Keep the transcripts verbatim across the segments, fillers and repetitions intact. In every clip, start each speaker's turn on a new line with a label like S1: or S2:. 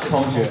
S1: 同学。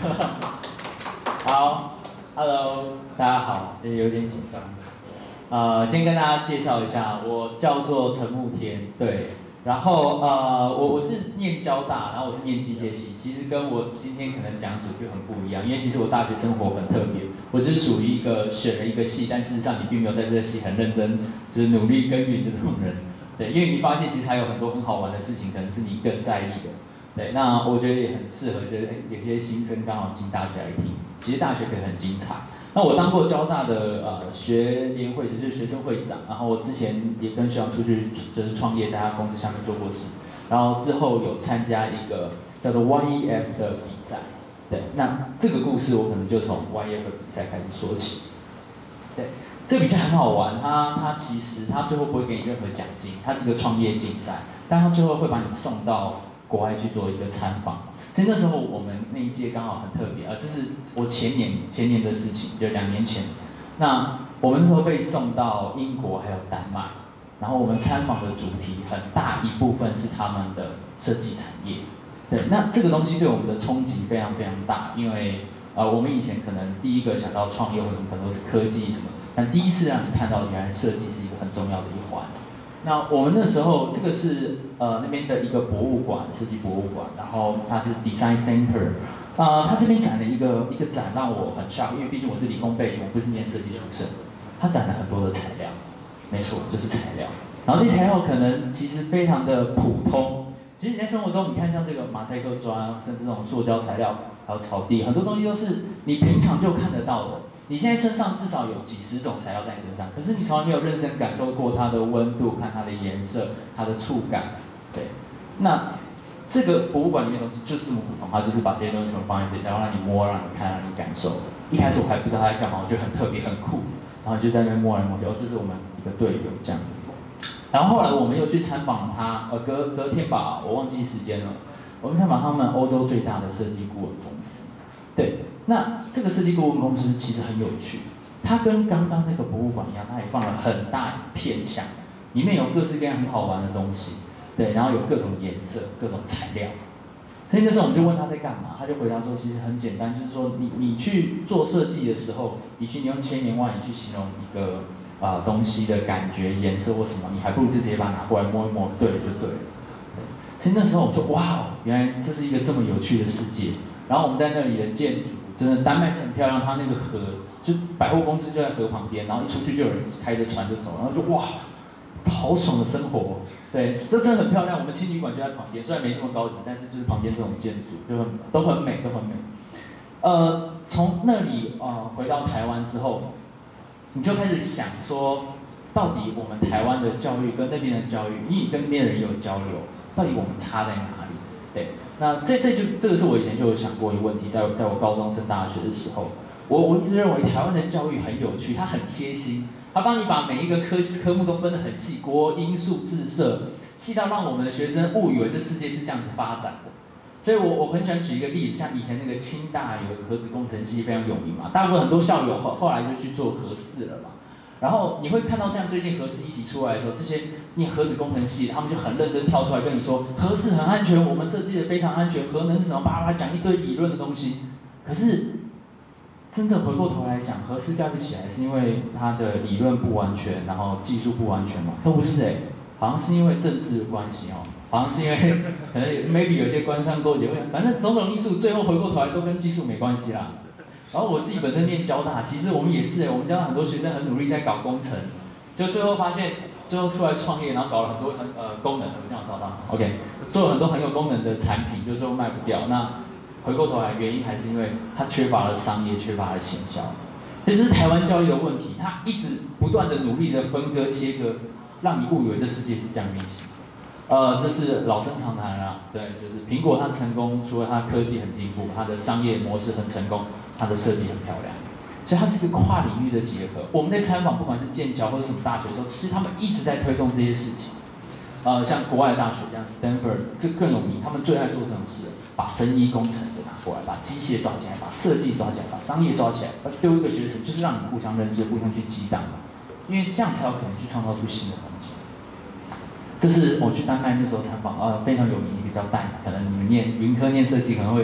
S1: 好 ，Hello， 大家好，有点紧张。呃，先跟大家介绍一下，我叫做陈慕天，对。然后呃，我我是念交大，然后我是念机械系，其实跟我今天可能讲的主题很不一样，因为其实我大学生活很特别，我只是属于一个选了一个系，但事实上你并没有在这个系很认真，就是努力耕耘的这种人，对，因为你发现其实还有很多很好玩的事情，可能是你更在意的，对，那我觉得也很适合，就是有些新生刚好进大学来听，其实大学可以很精彩。那我当过交大的呃学联会，就是学生会长，然后我之前也跟学长出去就是创业，在他公司下面做过事，然后之后有参加一个叫做 Y E F 的比赛，对，那这个故事我可能就从 Y E F 比赛开始说起，对，这个比赛很好玩，它它其实它最后不会给你任何奖金，它是个创业竞赛，但它最后会把你送到国外去做一个参访。所以那时候我们那一届刚好很特别啊，这是我前年前年的事情，就两年前。那我们那时候被送到英国还有丹麦，然后我们参访的主题很大一部分是他们的设计产业。对，那这个东西对我们的冲击非常非常大，因为呃我们以前可能第一个想到创业或者可能都是科技什么，但第一次让你看到原来设计是一个很重要的一环。那我们那时候这个是呃那边的一个博物馆，设计博物馆，然后它是 Design Center， 呃，它这边展了一个一个展让我很 shock， 因为毕竟我是理工背景，我不是念设计出身，它展了很多的材料，没错，就是材料。然后这些材料可能其实非常的普通，其实你在生活中你看像这个马赛克砖，甚至这种塑胶材料，还有草地，很多东西都是你平常就看得到的。你现在身上至少有几十种材料在你身上，可是你从来没有认真感受过它的温度、看它的颜色、它的触感。对，那这个博物馆里面的东西就是这么普通，它就是把这些东西全部放在这里，然后让你摸、让你看、让你感受。一开始我还不知道它在干嘛，我觉得很特别、很酷，然后就在那边摸来摸去，哦，这是我们一个队友这样。然后后来我们又去参访他，呃，隔隔天吧，我忘记时间了，我们参访他们欧洲最大的设计顾问公司。对，那这个设计顾问公司其实很有趣，它跟刚刚那个博物馆一样，它也放了很大一片墙，里面有各式各样很好玩的东西，对，然后有各种颜色、各种材料。所以那时候我们就问他在干嘛，他就回答说，其实很简单，就是说你你去做设计的时候，与其你用千言万语去形容一个啊、呃、东西的感觉、颜色或什么，你还不如就直接把它拿过来摸一摸，对了就对了。所以那时候我说，哇，原来这是一个这么有趣的世界。然后我们在那里的建筑，真的丹麦真的很漂亮，它那个河，就百货公司就在河旁边，然后一出去就有人开着船就走，然后就哇，好爽的生活，对，这真的很漂亮。我们青旅馆就在旁边，虽然没这么高级，但是就是旁边这种建筑就很都很美，都很美。呃，从那里呃回到台湾之后，你就开始想说，到底我们台湾的教育跟那边的教育，你跟那边的人有交流，到底我们差在哪里？对。那这这就这个是我以前就有想过一个问题，在在我高中升大学的时候，我我一直认为台湾的教育很有趣，它很贴心，它帮你把每一个科科目都分得很细，国英数自社，细到让我们的学生误以为这世界是这样子发展的。所以我我很喜欢举一个例子，像以前那个清大有核子工程系非常有名嘛，大部分很多校友后后来就去做核四了嘛。然后你会看到这样最近核四议题出来的时候，这些念核子工程系，他们就很认真跳出来跟你说，核四很安全，我们设计的非常安全，核能是什么，巴拉巴拉讲一堆理论的东西。可是真的回过头来想，核四盖不起来是因为它的理论不完全，然后技术不完全吗？都不是哎、欸，好像是因为政治的关系哦，好像是因为可能 maybe 有些官商勾结，反正种种因素，最后回过头来都跟技术没关系啦。然后我自己本身念交大，其实我们也是哎，我们交大很多学生很努力在搞工程，就最后发现，最后出来创业，然后搞了很多很呃功能，我这样找到 ，OK， 做了很多很有功能的产品，就最后卖不掉。那回过头来，原因还是因为它缺乏了商业，缺乏了行销。这是台湾教育的问题，它一直不断的努力的分割切割，让你误以为这世界是这样运行。呃，这是老生常谈啦，对，就是苹果它成功，除了它科技很进步，它的商业模式很成功。它的设计很漂亮，所以它是一个跨领域的结合。我们在参访，不管是剑桥或者什么大学的时候，其实他们一直在推动这些事情。呃，像国外的大学，像 Stanford 这更有名，他们最爱做这种事，把生医工程给拿过来，把机械抓起来，把设计抓起来，把商业抓起来，丢一个学程，就是让你互相认识，互相去激荡嘛，因为这样才有可能去创造出新的东西。这是我去丹麦那时候参访，呃，非常有名一个叫戴，可能你们念云科念设计可能会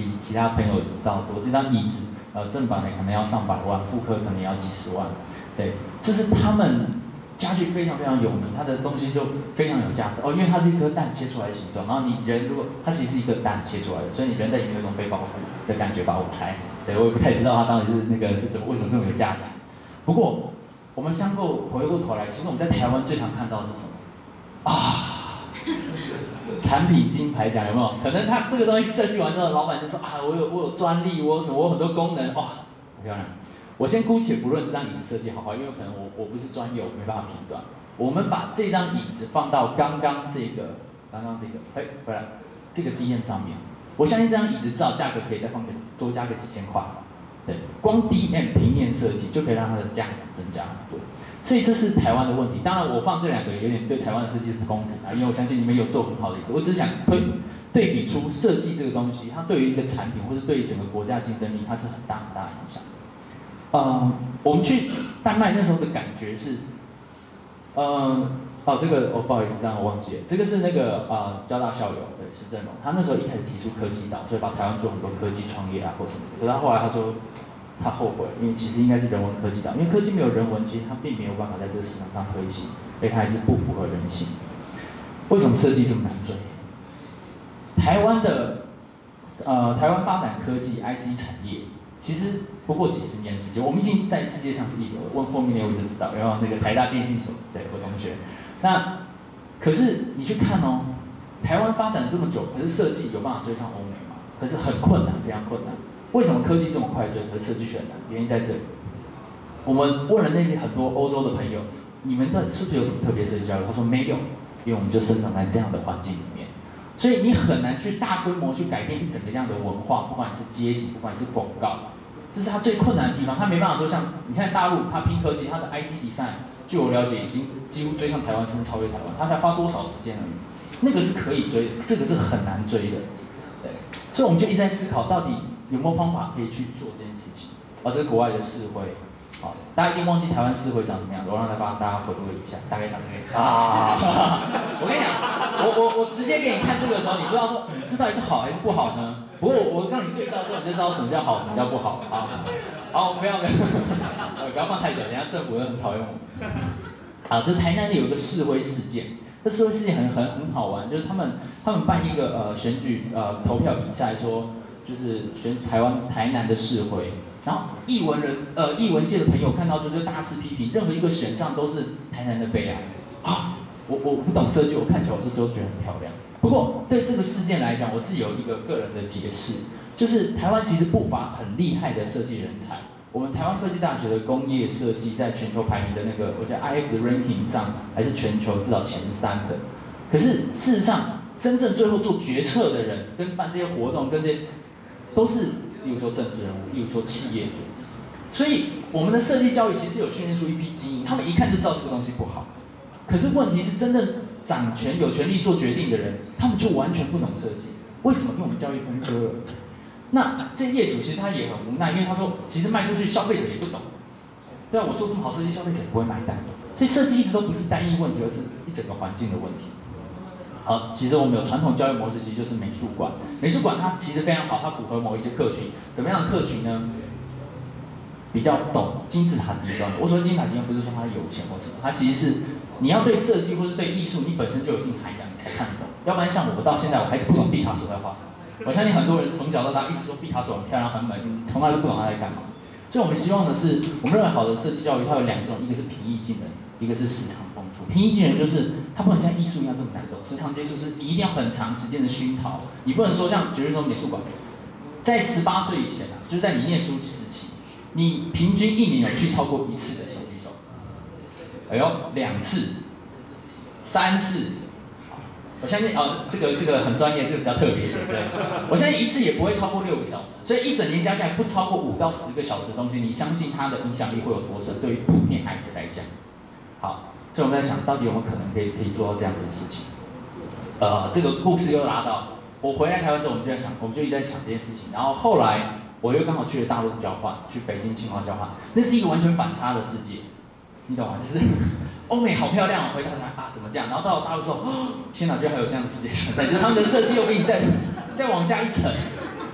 S1: 比其他朋友知道多。这张椅子，呃，正版的可能要上百万，复刻可能也要几十万。对，这是他们家具非常非常有名，它的东西就非常有价值哦，因为它是一颗蛋切出来的形状，然后你人如果它其实是一个蛋切出来的，所以你人在里面有一种被包覆的感觉吧，我猜。对，我也不太知道它到底是那个是怎么为什么这么有价值。不过我们相过回过头来，其实我们在台湾最常看到的是什么啊？产品金牌奖有没有？可能他这个东西设计完之后，老板就说啊，我有我有专利，我有什么，我有很多功能，哇，很漂亮。我先姑且不论这张椅子设计好坏，因为可能我我不是专业，我没办法评断。我们把这张椅子放到刚刚这个刚刚这个，哎，回来这个 D M 上面，我相信这张椅子至少价格可以再放个多加个几千块。对，光 D M 平面设计就可以让它的价值增加很多，所以这是台湾的问题。当然，我放这两个有点对台湾的设计是不公平啊，因为我相信你们有做很好的例子。我只是想推对比出设计这个东西，它对于一个产品或者对于整个国家竞争力，它是很大很大的影响。呃，我们去丹麦那时候的感觉是，呃，哦，这个哦，不好意思，这样我忘记了，这个是那个呃交大校友对施正荣，他那时候一开始提出科技岛，所以把台湾做很多科技创业啊或什么的，可是他后来他说他后悔，因为其实应该是人文科技岛，因为科技没有人文，其实它并没有办法在这个市场上推行，所以它还是不符合人性。为什么设计这么难追？台湾的呃台湾发展科技 I C 产业。其实不过几十年时间，我们已经在世界上是一流的。问后面那位就知道，然后那个台大电信所，对我同学。那可是你去看哦，台湾发展这么久，可是设计有办法追上欧美吗？可是很困难，非常困难。为什么科技这么快追，可是设计却很难？原因在这里。我们问了那些很多欧洲的朋友，你们的是不是有什么特别设计教育？他说没有，因为我们就生长在这样的环境里面。所以你很难去大规模去改变一整个这样的文化，不管你是阶级，不管你是广告，这是他最困难的地方。他没办法说像你看大陆，他拼科技，他的 I C design， 据我了解已经几乎追上台湾，甚至超越台湾。他才花多少时间而已，那个是可以追的，这个是很难追的。对，所以我们就一直在思考，到底有没有方法可以去做这件事情。啊，这是国外的市会。好，大家一定忘记台湾市会长什么样子，我让他帮大家回味一下，大概长这个样子。啊！我跟你讲，我我我直接给你看这个的时候，你不知道说，嗯，这到底是好还是不好呢？不过我我让你对照之后，你就知道什么叫好，什么叫不好。好，好，不要不要，不要放太久，等下政府会很讨厌我们。好，这台南里有一个示威事件，这示威事件很很很好玩，就是他们他们办一个呃选举呃投票比赛，说就是选台湾台南的市会。然后艺文人呃艺文界的朋友看到之后就大肆批评，任何一个选项都是台南的悲哀啊！我我不懂设计，我看起来我是都觉得很漂亮。不过对这个事件来讲，我自己有一个个人的解释，就是台湾其实不乏很厉害的设计人才。我们台湾科技大学的工业设计在全球排名的那个，我觉得 I F 的 ranking 上还是全球至少前三的。可是事实上，真正最后做决策的人，跟办这些活动，跟这些都是。例如说政治人物，例如说企业主，所以我们的设计教育其实有训练出一批精英，他们一看就知道这个东西不好。可是问题是，真正掌权、有权利做决定的人，他们就完全不懂设计。为什么？因为我们教育分割了。那这业主其实他也很无奈，因为他说，其实卖出去消费者也不懂。对啊，我做这么好设计，消费者也不会买单。所以设计一直都不是单一问题，而是一整个环境的问题。好，其实我们有传统教育模式，其实就是美术馆。美术馆它其实非常好，它符合某一些客群。怎么样的客群呢？比较懂金字塔底端。我所谓金字塔底端，不是说他有钱或什么，它其实是你要对设计或是对艺术，你本身就有一定涵养，你才看得懂。要不然像我到现在，我还是不懂毕卡索在画什么。我相信很多人从小到大一直说毕卡索很漂亮很美，从来都不懂他在干嘛。所以我们希望的是，我们认为好的设计教育，它有两种，一个是平易近人，一个是时常碰触。平易近人就是它不能像艺术一样这么难懂，时常接触是你一定要很长时间的熏陶。你不能说像举例说美术馆，在十八岁以前啊，就是在你念书时期，你平均一年有去超过一次的，请举手。哎呦，两次、三次。我相信哦，这个这个很专业，这个比较特别，对不对？我相信一次也不会超过六个小时，所以一整年加起来不超过五到十个小时的东西，你相信它的影响力会有多深？对于普遍孩子来讲，好，所以我们在想到底有没有可能可以可以做到这样子的事情？呃，这个故事又拉到我回来台湾之后，我们就在想，我们就一直在想这件事情。然后后来我又刚好去了大陆交换，去北京清华交换，那是一个完全反差的世界，你懂吗？就是欧美好漂亮，回到台啊怎么这样？然后到了大陆说，哦，天哪，居然还有这样的世界存在，就是他们的设计又比你再再往下一层。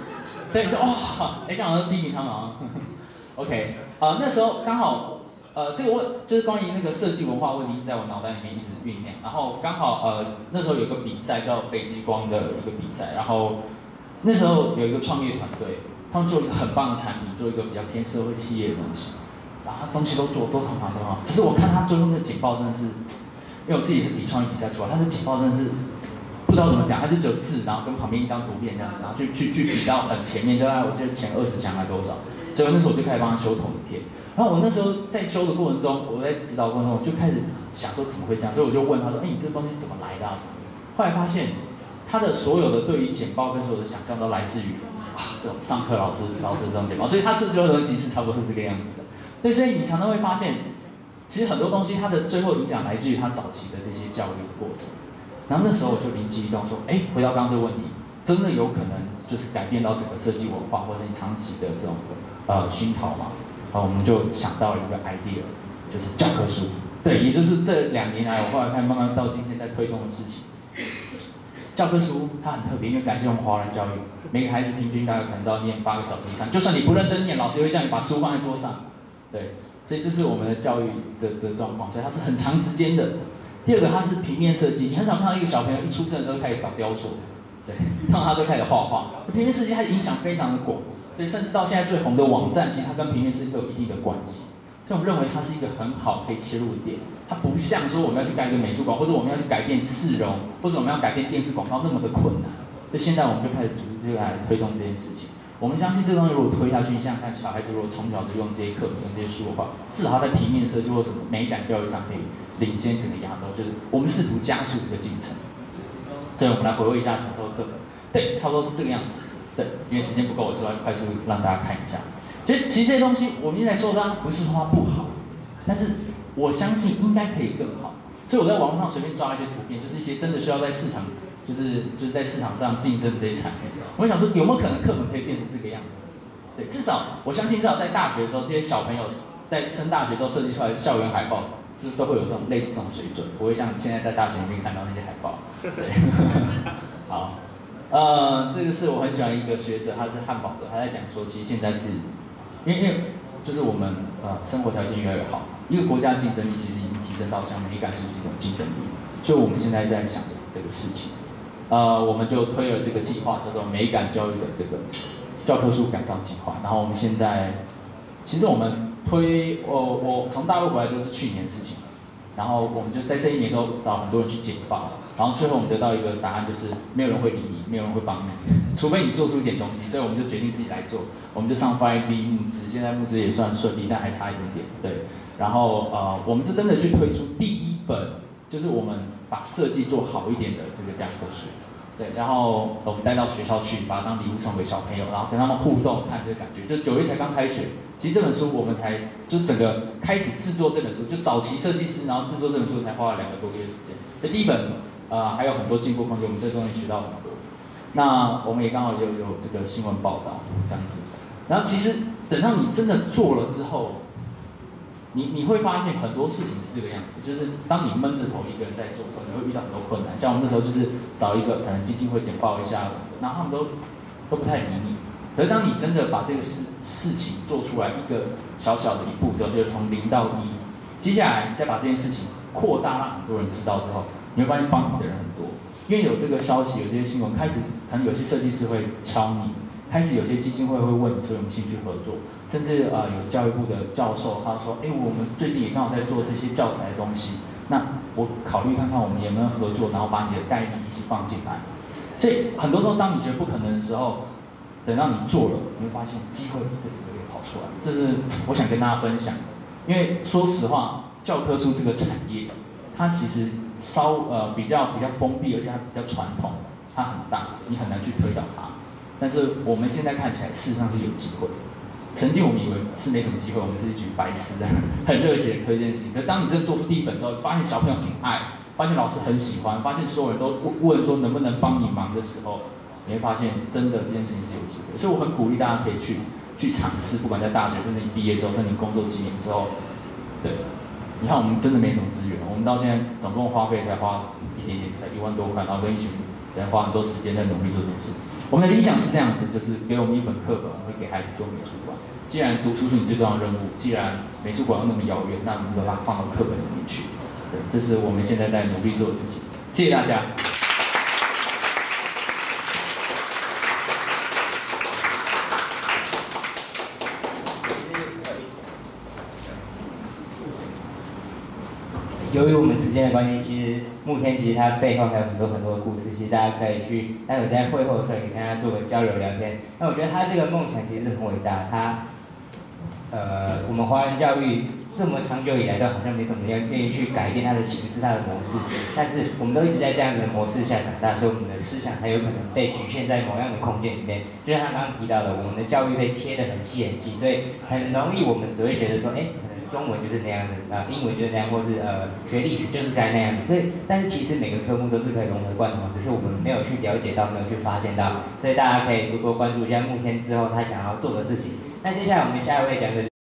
S1: 对，就哇，哎，这样好像批评他们啊。OK， 呃，那时候刚好，呃，这个问就是关于那个设计文化问题，在我脑袋里面一直酝酿。然后刚好呃那时候有一个比赛叫北极光的一个比赛，然后那时候有一个创业团队，他们做一个很棒的产品，做一个比较偏社会企业的东西，然后他东西都做都很好都很好。可是我看他最后那个简报真的是，因为我自己是比创意比赛出来，他的简报真的是。不知道怎么讲，他就只有字，然后跟旁边一张图片这样，然后去去去比到很前面，就在我记得前二十强还多少，所以那时候我就开始帮他修投影片。然后我那时候在修的过程中，我在指导过程中，我就开始想说怎么会这样，所以我就问他说：“哎，你这东西怎么来的啊？”什么的。后来发现他的所有的对于简报跟所有的想象都来自于啊这种上课老师老师这种简报，所以他设计的东西是差不多是这个样子的。对，所以你常常会发现，其实很多东西它的最后影响来自于他早期的这些教育的过程。然后那时候我就灵机一动说，哎，回到刚刚这个问题，真的有可能就是改变到整个设计文化，或者你长期的这种呃熏陶嘛？好，我们就想到了一个 idea， 就是教科书。对，也就是这两年来我后来看慢慢到今天在推动的事情。教科书它很特别，因为感谢我们华人教育，每个孩子平均大概可能都要念八个小时以上，就算你不认真念，老师会叫你把书放在桌上。对，所以这是我们的教育的的状况，所以它是很长时间的。第二个，它是平面设计，你很少看到一个小朋友一出生的时候开始搞雕塑，对，看到他都开始画画。平面设计它影响非常的广，所以甚至到现在最红的网站，其实它跟平面设计都有一定的关系。所以我们认为它是一个很好可以切入的点，它不像说我们要去盖一个美术馆，或者我们要去改变市容，或者我们要改变电视广告那么的困难。所以现在我们就开始逐步来推动这件事情。我们相信这个东西如果推下去，你想想看，小孩子如果从小就用这些课本、用这些书的话，至少在平面设计或什么美感教育上可以领先整个亚洲。就是我们试图加速这个进程。所以我们来回味一下小时候的课本，对，差不多是这个样子。对，因为时间不够，我就来快速让大家看一下。所以其实这些东西我们现在说它不是说它不好，但是我相信应该可以更好。所以我在网络上随便抓一些图片，就是一些真的需要在市场。就是就是在市场上竞争这些产品，我想说有没有可能课本可以变成这个样子？对，至少我相信至少在大学的时候，这些小朋友在升大学之后设计出来的校园海报，就是都会有这种类似这种水准，不会像现在在大学里面看到那些海报。对，好，呃，这个是我很喜欢一个学者，他是汉堡的，他在讲说，其实现在是，因为因为就是我们呃生活条件越来越好，一个国家竞争力其实已经提升到像美感是一种竞争力，所以我们现在在想的是这个事情。呃，我们就推了这个计划，叫做美感教育的这个教科书改造计划。然后我们现在，其实我们推，我我从大陆回来就是去年的事情，然后我们就在这一年都找很多人去简报，然后最后我们得到一个答案，就是没有人会理你，没有人会帮你，除非你做出一点东西。所以我们就决定自己来做，我们就上 F I V 募资，现在募资也算顺利，但还差一点点。对，然后呃，我们是真的去推出第一本。就是我们把设计做好一点的这个教科书，对，然后我们带到学校去，把它当礼物送给小朋友，然后跟他们互动，看这个感觉。就九月才刚开学，其实这本书我们才就整个开始制作这本书，就早期设计师，然后制作这本书才花了两个多月时间。这第一本呃还有很多进步空间，我们这东西学到很多。那我们也刚好有有这个新闻报道这样子，然后其实等到你真的做了之后。你你会发现很多事情是这个样子，就是当你闷着头一个人在做的时候，你会遇到很多困难。像我们那时候就是找一个可能基金会简报一下什么，然后他们都都不太理你。可是当你真的把这个事事情做出来，一个小小的一步之后，就是从零到一，接下来再把这件事情扩大，让很多人知道之后，你会发现帮你的人很多。因为有这个消息，有这些新闻，开始可能有些设计师会敲你。开始有些基金会会问你说有没有兴趣合作，甚至呃有教育部的教授他说，哎，我们最近也刚好在做这些教材的东西，那我考虑看看我们有没有合作，然后把你的概念一起放进来。所以很多时候当你觉得不可能的时候，等到你做了，你会发现机会一个一个跑出来。这是我想跟大家分享的，因为说实话，教科书这个产业，它其实稍呃比较比较封闭，而且它比较传统，它很大，你很难去推导它。但是我们现在看起来，事实上是有机会。曾经我们以为是没什么机会，我们是一群白痴啊，很热血的推荐事情。可当你真的做出第一本之后，发现小朋友很爱，发现老师很喜欢，发现所有人都问说能不能帮你忙的时候，你会发现真的这件事情是有机会。所以我很鼓励大家可以去去尝试，不管在大学，甚至你毕业之后，甚至你工作几年之后，对，你看我们真的没什么资源，我们到现在总共花费才花一点点，才一万多块，然后跟一群人花很多时间在努力做这件事。 我们的理想是这样子，就是给我们一本课本，我们会给孩子做美术馆。既然读书是你最重要的任务，既然美术馆又那么遥远，那我们就把它放到课本里面去。对，这是我们现在在努力做的事情。谢谢大家。
S2: 由于我们时间的关系，其实慕天其实它背后还有很多很多的故事，其实大家可以去待会在会后的时候也跟他做个交流聊天。那我觉得他这个梦想其实很伟大，他呃我们华人教育这么长久以来都好像没什么人愿意去改变它的形式、它的模式，但是我们都一直在这样子的模式下长大，所以我们的思想才有可能被局限在某样的空间里面。就像他刚刚提到的，我们的教育被切得很细很细，所以很容易我们只会觉得说，哎。中文就是那样子，呃，英文就是那样，或是呃，学历史就是该那样子。所以，但是其实每个科目都是可以融合贯通，只是我们没有去了解到，没有去发现到。所以大家可以多多关注一下慕天之后他想要做的事情。那接下来我们下一位讲的。